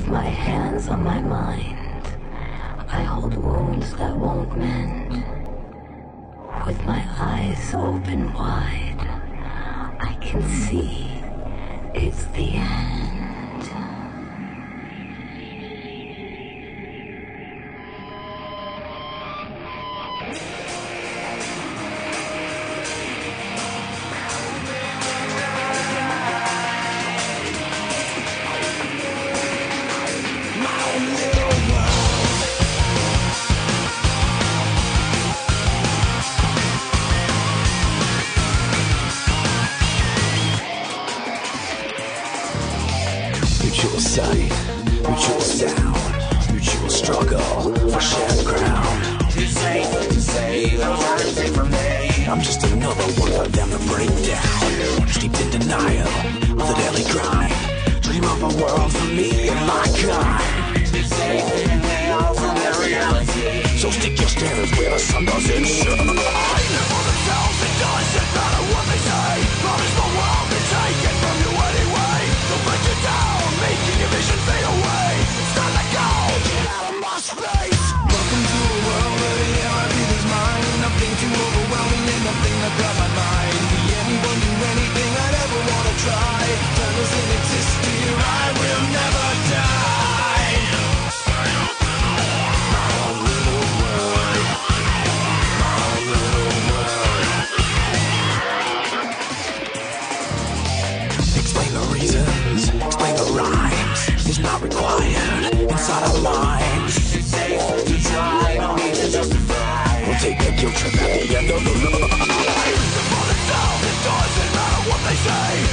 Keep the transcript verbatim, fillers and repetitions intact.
With my hands on my mind, I hold wounds that won't mend. With my eyes open wide, I can see it's the end. Mutual sight, mutual sound, mutual struggle for shared ground. It's safe to say those words ain't from me. I'm just another one for them to break down. Steeped in denial of the daily grind. Dream of a world for me and my kind. It's safe and they all from their reality. So stick your standards where the sun doesn't shine. Live for themselves, it doesn't matter what they say. Promise the world to take it from you anyway. They'll break you down, making your vision fade away. It's time to go, get out of my space. Welcome to a world where the air I breathe is mine. Nothing too overwhelming and nothing that got my mind. Be anyone, do anything I'd ever wanna try. Time doesn't exist here, I will never die. My own little world, my own little world. Explain the reasons, explain the rhymes. It's not required inside our minds. It's safe to try, no need to justify. We'll take a guilt trip at the end of the line. For themselves, it doesn't matter what they say.